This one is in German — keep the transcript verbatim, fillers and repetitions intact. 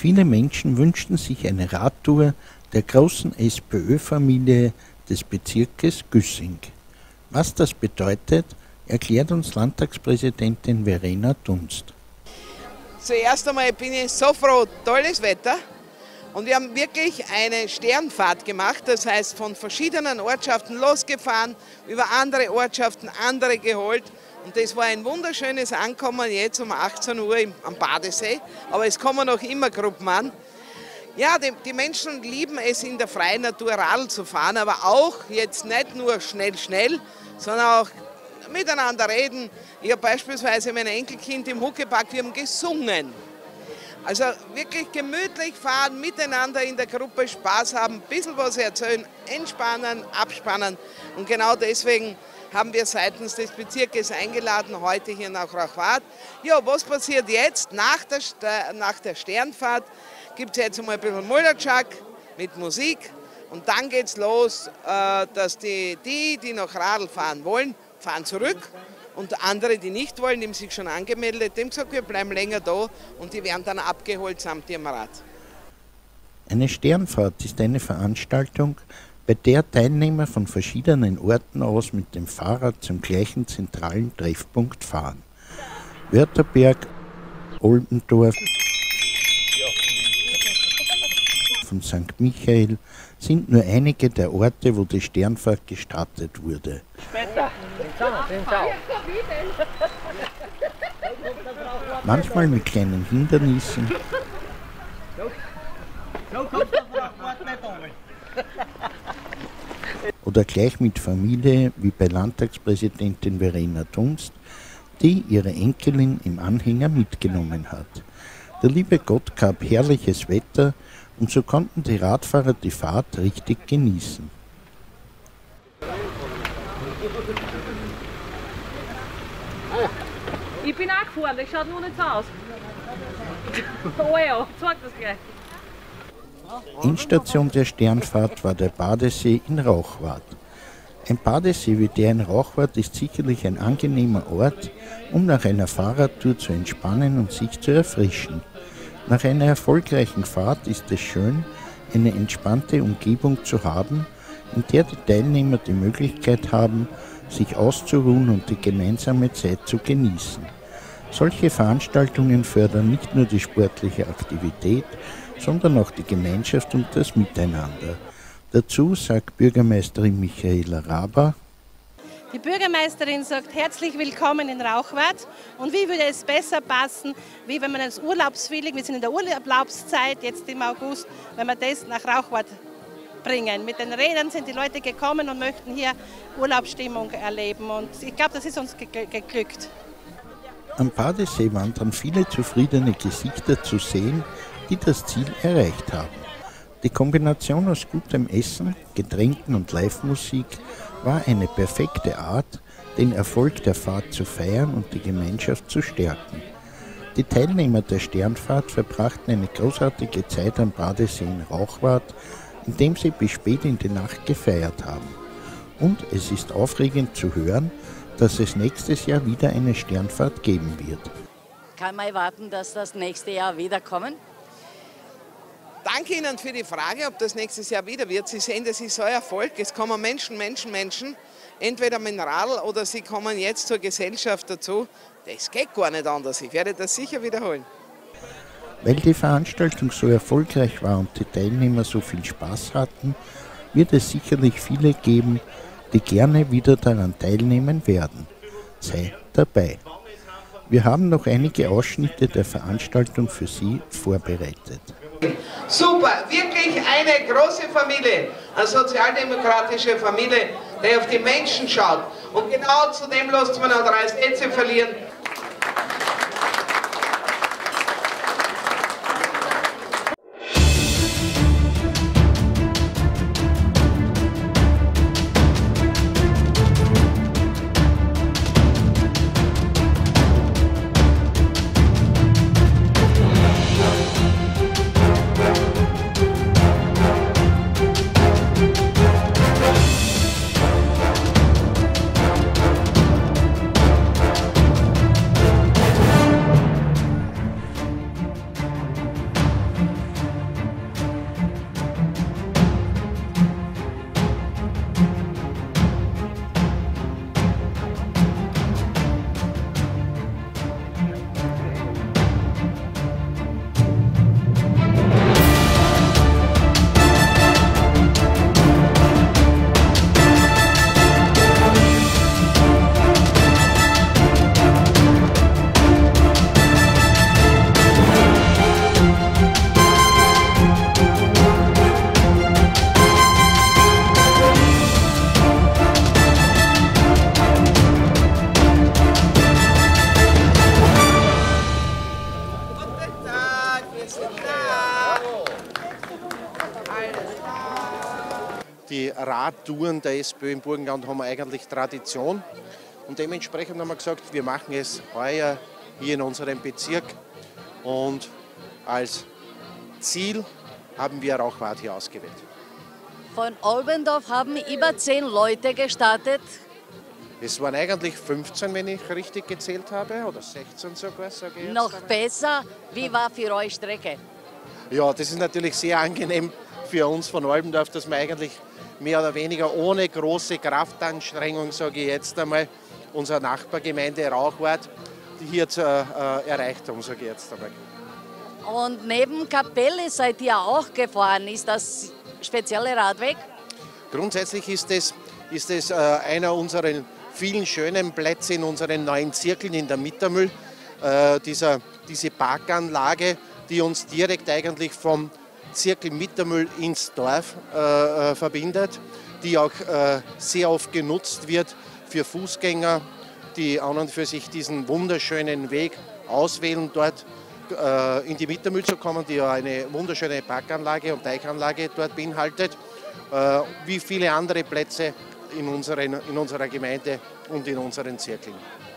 Viele Menschen wünschten sich eine Radtour der großen SPÖ-Familie des Bezirkes Güssing. Was das bedeutet, erklärt uns Landtagspräsidentin Verena Dunst. Zuerst einmal bin ich so froh, tolles Wetter. Und wir haben wirklich eine Sternfahrt gemacht, das heißt von verschiedenen Ortschaften losgefahren, über andere Ortschaften, andere geholt. Und das war ein wunderschönes Ankommen jetzt um achtzehn Uhr am Badesee, aber es kommen noch immer Gruppen an. Ja, die, die Menschen lieben es, in der freien Natur Radl zu fahren, aber auch jetzt nicht nur schnell, schnell, sondern auch miteinander reden. Ich habe beispielsweise mein Enkelkind im Huckepark, wir haben gesungen. Also wirklich gemütlich fahren, miteinander in der Gruppe Spaß haben, ein bisschen was erzählen, entspannen, abspannen. Und genau deswegen haben wir seitens des Bezirkes eingeladen, heute hier nach Rauchwart. Ja, was passiert jetzt? Nach der, nach der Sternfahrt gibt es jetzt einmal ein bisschen Muldertschak mit Musik. Und dann geht es los, dass die, die, die noch Radl fahren wollen, fahren zurück. Und andere, die nicht wollen, die haben sich schon angemeldet, dem gesagt, wir bleiben länger da und die werden dann abgeholt samt ihrem Rad. Eine Sternfahrt ist eine Veranstaltung, bei der Teilnehmer von verschiedenen Orten aus mit dem Fahrrad zum gleichen zentralen Treffpunkt fahren. Wörterberg, Oldendorf, von Sankt Michael sind nur einige der Orte, wo die Sternfahrt gestartet wurde. Manchmal mit kleinen Hindernissen oder gleich mit Familie, wie bei Landtagspräsidentin Verena Dunst, die ihre Enkelin im Anhänger mitgenommen hat. Der liebe Gott gab herrliches Wetter und so konnten die Radfahrer die Fahrt richtig genießen. Ich bin auch gefahren, das schaut nur nicht so aus. Oh ja, zeig das gleich. Endstation der Sternfahrt war der Badesee in Rauchwart. Ein Badesee wie der in Rauchwart ist sicherlich ein angenehmer Ort, um nach einer Fahrradtour zu entspannen und sich zu erfrischen. Nach einer erfolgreichen Fahrt ist es schön, eine entspannte Umgebung zu haben, in der die Teilnehmer die Möglichkeit haben, sich auszuruhen und die gemeinsame Zeit zu genießen. Solche Veranstaltungen fördern nicht nur die sportliche Aktivität, sondern auch die Gemeinschaft und das Miteinander. Dazu sagt Bürgermeisterin Michaela Raber: Die Bürgermeisterin sagt, herzlich willkommen in Rauchwart. Und wie würde es besser passen, wie wenn man als Urlaubswillig, wir sind in der Urlaubszeit, jetzt im August, wenn wir das nach Rauchwart bringen. Mit den Rädern sind die Leute gekommen und möchten hier Urlaubsstimmung erleben. Und ich glaube, das ist uns geglückt. Am Badesee waren dann viele zufriedene Gesichter zu sehen, die das Ziel erreicht haben. Die Kombination aus gutem Essen, Getränken und Live-Musik war eine perfekte Art, den Erfolg der Fahrt zu feiern und die Gemeinschaft zu stärken. Die Teilnehmer der Sternfahrt verbrachten eine großartige Zeit am Badesee in Rauchwart, indem sie bis spät in die Nacht gefeiert haben. Und es ist aufregend zu hören, dass es nächstes Jahr wieder eine Sternfahrt geben wird. Kann man erwarten, dass das nächste Jahr wiederkommen? Danke Ihnen für die Frage, ob das nächstes Jahr wieder wird. Sie sehen, das ist so ein Erfolg. Es kommen Menschen, Menschen, Menschen, entweder mit dem Radl oder sie kommen jetzt zur Gesellschaft dazu. Das geht gar nicht anders. Ich werde das sicher wiederholen. Weil die Veranstaltung so erfolgreich war und die Teilnehmer so viel Spaß hatten, wird es sicherlich viele geben, die gerne wieder daran teilnehmen werden. Sei dabei. Wir haben noch einige Ausschnitte der Veranstaltung für Sie vorbereitet. Super, wirklich eine große Familie, eine sozialdemokratische Familie, die auf die Menschen schaut. Und genau zu dem lässt man auch drei Sätze verlieren. Radtouren der SPÖ im Burgenland haben wir eigentlich Tradition. Und dementsprechend haben wir gesagt, wir machen es heuer hier in unserem Bezirk. Und als Ziel haben wir Rauchwart hier ausgewählt. Von Olbendorf haben über zehn Leute gestartet. Es waren eigentlich fünfzehn, wenn ich richtig gezählt habe, oder sechzehn sogar, sage ich jetzt. Noch einmal. besser, wie war für euch Strecke? Ja, das ist natürlich sehr angenehm für uns von Olbendorf, dass wir eigentlich mehr oder weniger ohne große Kraftanstrengung, sage ich jetzt einmal, unsere Nachbargemeinde Rauchwart hier zu, äh, erreicht haben, sage ich jetzt einmal. Und neben Kapelle seid ihr auch gefahren. Ist das spezielle Radweg? Grundsätzlich ist es, ist es äh, einer unserer vielen schönen Plätze in unseren neuen Zirkeln in der Mittermühl. Äh, dieser, diese Parkanlage, die uns direkt eigentlich vom Zirkel Mittermühl ins Dorf äh, verbindet, die auch äh, sehr oft genutzt wird für Fußgänger, die an und für sich diesen wunderschönen Weg auswählen, dort äh, in die Mittermühl zu kommen, die ja eine wunderschöne Parkanlage und Teichanlage dort beinhaltet, äh, wie viele andere Plätze in, unseren, in unserer Gemeinde und in unseren Zirkeln.